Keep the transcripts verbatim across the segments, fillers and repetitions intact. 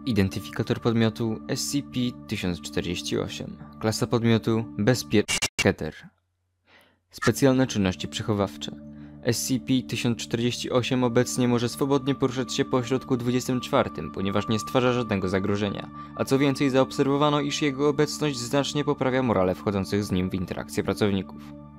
Identyfikator podmiotu S C P tysiąc czterdzieści osiem. Klasa podmiotu Bezpieczeter. Specjalne czynności przechowawcze. S C P tysiąc czterdzieści osiem obecnie może swobodnie poruszać się po ośrodku dwudziestym czwartym, ponieważ nie stwarza żadnego zagrożenia, a co więcej zaobserwowano, iż jego obecność znacznie poprawia morale wchodzących z nim w interakcję pracowników.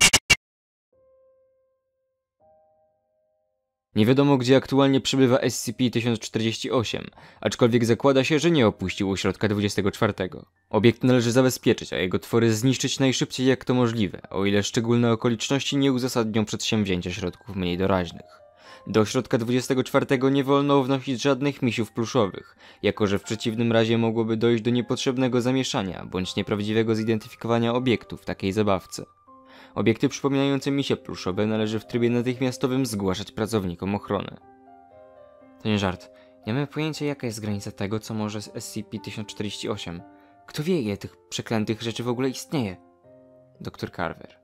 Nie wiadomo, gdzie aktualnie przebywa S C P tysiąc czterdzieści osiem, aczkolwiek zakłada się, że nie opuścił ośrodka dwudziestego czwartego. Obiekt należy zabezpieczyć, a jego twory zniszczyć najszybciej jak to możliwe, o ile szczególne okoliczności nie uzasadnią przedsięwzięcia środków mniej doraźnych. Do ośrodka dwudziestego czwartego nie wolno wnosić żadnych misiów pluszowych, jako że w przeciwnym razie mogłoby dojść do niepotrzebnego zamieszania bądź nieprawdziwego zidentyfikowania obiektów w takiej zabawce. Obiekty przypominające misie pluszowe należy w trybie natychmiastowym zgłaszać pracownikom ochrony. To nie żart. Nie mamy pojęcia, jaka jest granica tego, co może z S C P tysiąc czterdzieści osiem. Kto wie, ile tych przeklętych rzeczy w ogóle istnieje? doktor Carver.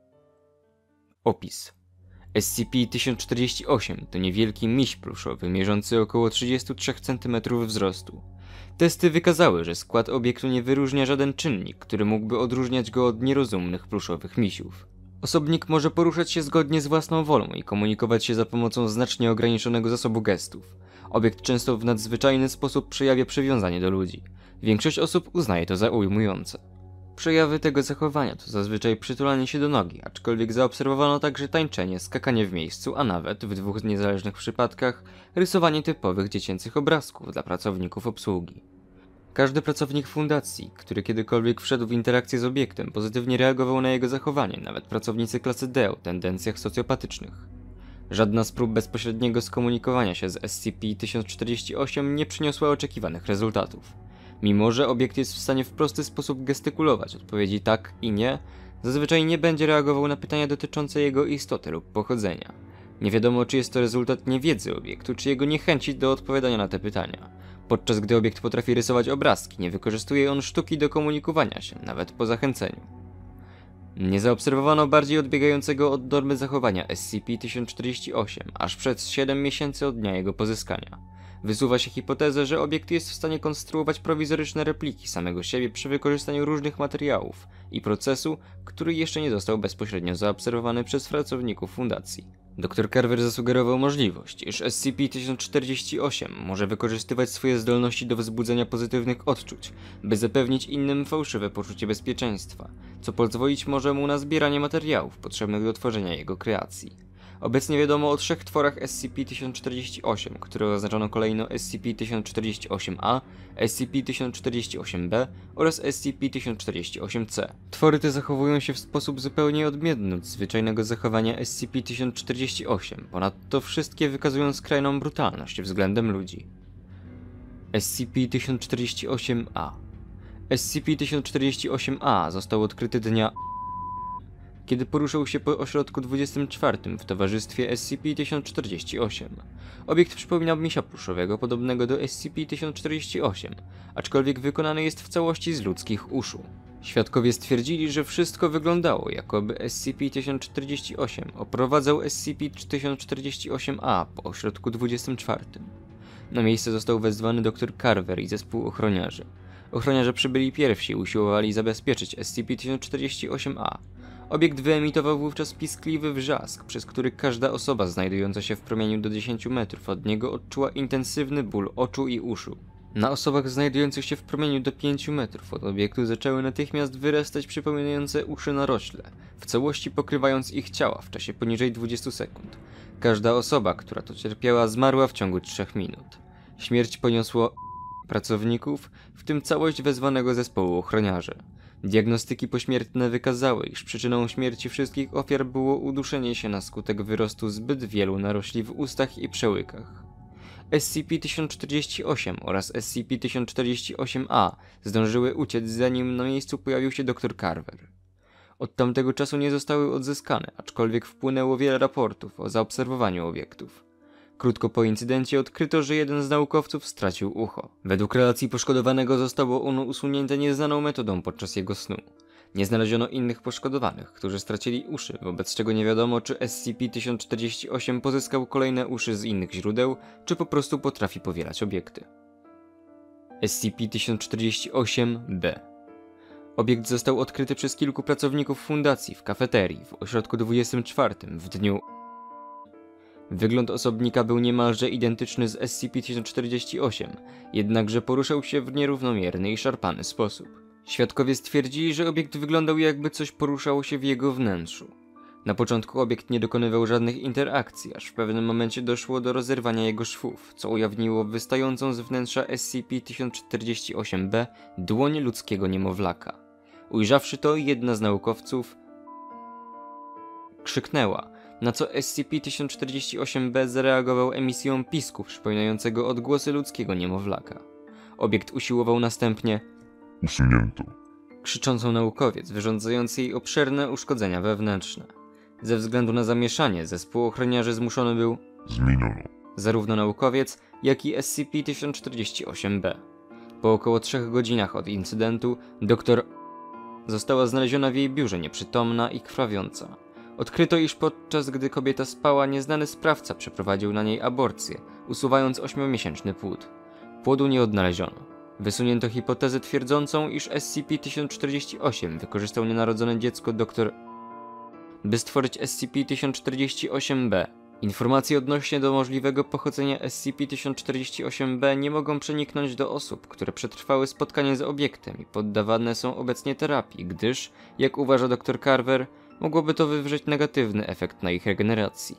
Opis. S C P tysiąc czterdzieści osiem to niewielki miś pluszowy mierzący około trzydzieści trzy centymetrów wzrostu. Testy wykazały, że skład obiektu nie wyróżnia żaden czynnik, który mógłby odróżniać go od nierozumnych pluszowych misiów. Osobnik może poruszać się zgodnie z własną wolą i komunikować się za pomocą znacznie ograniczonego zasobu gestów. Obiekt często w nadzwyczajny sposób przejawia przywiązanie do ludzi. Większość osób uznaje to za ujmujące. Przejawy tego zachowania to zazwyczaj przytulanie się do nogi, aczkolwiek zaobserwowano także tańczenie, skakanie w miejscu, a nawet, w dwóch niezależnych przypadkach, rysowanie typowych dziecięcych obrazków dla pracowników obsługi. Każdy pracownik fundacji, który kiedykolwiek wszedł w interakcję z obiektem, pozytywnie reagował na jego zachowanie, nawet pracownicy klasy D o tendencjach socjopatycznych. Żadna z prób bezpośredniego skomunikowania się z S C P tysiąc czterdzieści osiem nie przyniosła oczekiwanych rezultatów. Mimo że obiekt jest w stanie w prosty sposób gestykulować odpowiedzi tak i nie, zazwyczaj nie będzie reagował na pytania dotyczące jego istoty lub pochodzenia. Nie wiadomo, czy jest to rezultat niewiedzy obiektu, czy jego niechęci do odpowiadania na te pytania. Podczas gdy obiekt potrafi rysować obrazki, nie wykorzystuje on sztuki do komunikowania się, nawet po zachęceniu. Nie zaobserwowano bardziej odbiegającego od normy zachowania S C P tysiąc czterdzieści osiem, aż przez siedem miesięcy od dnia jego pozyskania. Wysuwa się hipotezę, że obiekt jest w stanie konstruować prowizoryczne repliki samego siebie przy wykorzystaniu różnych materiałów i procesu, który jeszcze nie został bezpośrednio zaobserwowany przez pracowników fundacji. doktor Carver zasugerował możliwość, iż S C P tysiąc czterdzieści osiem może wykorzystywać swoje zdolności do wzbudzenia pozytywnych odczuć, by zapewnić innym fałszywe poczucie bezpieczeństwa, co pozwolić może mu na zbieranie materiałów potrzebnych do tworzenia jego kreacji. Obecnie wiadomo o trzech tworach S C P tysiąc czterdzieści osiem, które oznaczono kolejno S C P tysiąc czterdzieści osiem A, S C P tysiąc czterdzieści osiem B oraz S C P tysiąc czterdzieści osiem C. Twory te zachowują się w sposób zupełnie odmienny od zwyczajnego zachowania S C P tysiąc czterdzieści osiem, ponadto wszystkie wykazują skrajną brutalność względem ludzi. S C P tysiąc czterdzieści osiem A. S C P tysiąc czterdzieści osiem A został odkryty dnia kiedy poruszał się po ośrodku dwudziestym czwartym w towarzystwie S C P tysiąc czterdzieści osiem. Obiekt przypominał misia pluszowego podobnego do S C P tysiąc czterdzieści osiem, aczkolwiek wykonany jest w całości z ludzkich uszu. Świadkowie stwierdzili, że wszystko wyglądało, jakoby S C P tysiąc czterdzieści osiem oprowadzał S C P tysiąc czterdzieści osiem A po ośrodku dwudziestym czwartym. Na miejsce został wezwany doktor Carver i zespół ochroniarzy. Ochroniarze przybyli pierwsi i usiłowali zabezpieczyć S C P tysiąc czterdzieści osiem A. Obiekt wyemitował wówczas piskliwy wrzask, przez który każda osoba znajdująca się w promieniu do dziesięciu metrów od niego odczuła intensywny ból oczu i uszu. Na osobach znajdujących się w promieniu do pięciu metrów od obiektu zaczęły natychmiast wyrastać przypominające uszy narośle, w całości pokrywając ich ciała w czasie poniżej dwudziestu sekund. Każda osoba, która to cierpiała, zmarła w ciągu trzech minut. Śmierć poniosło pracowników, w tym całość wezwanego zespołu ochroniarzy. Diagnostyki pośmiertne wykazały, iż przyczyną śmierci wszystkich ofiar było uduszenie się na skutek wyrostu zbyt wielu narośli w ustach i przełykach. S C P tysiąc czterdzieści osiem oraz S C P tysiąc czterdzieści osiem A zdążyły uciec, zanim na miejscu pojawił się doktor Carver. Od tamtego czasu nie zostały odzyskane, aczkolwiek wpłynęło wiele raportów o zaobserwowaniu obiektów. Krótko po incydencie odkryto, że jeden z naukowców stracił ucho. Według relacji poszkodowanego zostało ono usunięte nieznaną metodą podczas jego snu. Nie znaleziono innych poszkodowanych, którzy stracili uszy, wobec czego nie wiadomo, czy S C P tysiąc czterdzieści osiem pozyskał kolejne uszy z innych źródeł, czy po prostu potrafi powielać obiekty. S C P tysiąc czterdzieści osiem B. Obiekt został odkryty przez kilku pracowników fundacji w kafeterii w ośrodku dwudziestym czwartym w dniu. Wygląd osobnika był niemalże identyczny z S C P tysiąc czterdzieści osiem, jednakże poruszał się w nierównomierny i szarpany sposób. Świadkowie stwierdzili, że obiekt wyglądał, jakby coś poruszało się w jego wnętrzu. Na początku obiekt nie dokonywał żadnych interakcji, aż w pewnym momencie doszło do rozerwania jego szwów, co ujawniło wystającą z wnętrza S C P tysiąc czterdzieści osiem B dłoń ludzkiego niemowlaka. Ujrzawszy to, jedna z naukowców krzyknęła, na co S C P tysiąc czterdzieści osiem B zareagował emisją pisku przypominającego odgłosy ludzkiego niemowlaka. Obiekt usiłował następnie Usunięto. krzyczącą naukowiec, wyrządzając jej obszerne uszkodzenia wewnętrzne. Ze względu na zamieszanie zespół ochroniarzy zmuszony był Zmieniono. zarówno naukowiec, jak i S C P tysiąc czterdzieści osiem B. Po około trzech godzinach od incydentu doktor została znaleziona w jej biurze nieprzytomna i krwawiąca. Odkryto, iż podczas gdy kobieta spała, nieznany sprawca przeprowadził na niej aborcję, usuwając ośmiomiesięczny płód. Płodu nie odnaleziono. Wysunięto hipotezę twierdzącą, iż S C P tysiąc czterdzieści osiem wykorzystał nienarodzone dziecko dr by stworzyć S C P tysiąc czterdzieści osiem B. Informacje odnośnie do możliwego pochodzenia S C P tysiąc czterdzieści osiem B nie mogą przeniknąć do osób, które przetrwały spotkanie z obiektem i poddawane są obecnie terapii, gdyż, jak uważa dr Carver, mogłoby to wywrzeć negatywny efekt na ich regeneracji.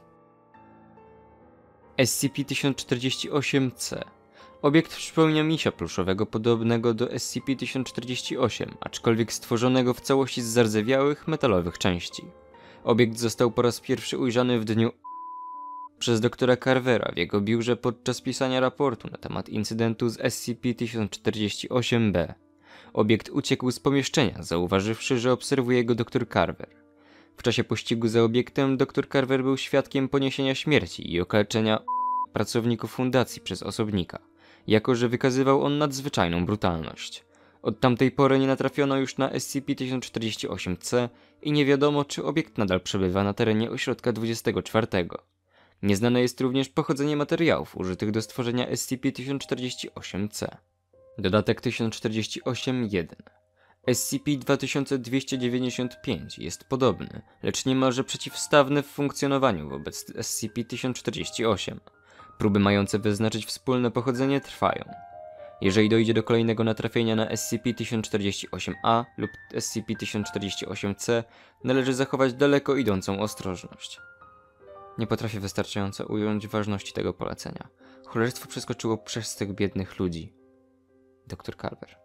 S C P tysiąc czterdzieści osiem C. Obiekt przypomina misia pluszowego podobnego do S C P tysiąc czterdzieści osiem, aczkolwiek stworzonego w całości z zardzewiałych, metalowych części. Obiekt został po raz pierwszy ujrzany w dniu przez doktora Carvera w jego biurze podczas pisania raportu na temat incydentu z S C P tysiąc czterdzieści osiem B. Obiekt uciekł z pomieszczenia, zauważywszy, że obserwuje go dr Carver. W czasie pościgu za obiektem dr Carver był świadkiem poniesienia śmierci i okaleczenia pracowników fundacji przez osobnika, jako że wykazywał on nadzwyczajną brutalność. Od tamtej pory nie natrafiono już na S C P tysiąc czterdzieści osiem C i nie wiadomo, czy obiekt nadal przebywa na terenie ośrodka dwudziestego czwartego. Nieznane jest również pochodzenie materiałów użytych do stworzenia S C P tysiąc czterdzieści osiem C. Dodatek tysiąc czterdzieści osiem jeden. S C P dwa tysiące dwieście dziewięćdziesiąt pięć jest podobny, lecz niemalże przeciwstawny w funkcjonowaniu wobec S C P tysiąc czterdzieści osiem. Próby mające wyznaczyć wspólne pochodzenie trwają. Jeżeli dojdzie do kolejnego natrafienia na S C P tysiąc czterdzieści osiem A lub S C P tysiąc czterdzieści osiem C, należy zachować daleko idącą ostrożność. Nie potrafię wystarczająco ująć ważności tego polecenia. Cholerstwo przeskoczyło przez tych biednych ludzi. dr Carver.